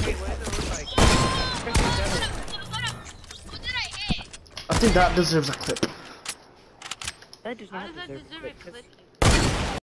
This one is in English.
Wait, what does it look like? Who did I hit? I think that deserves a clip. That does How not does that deserve deserve a a clip. clip?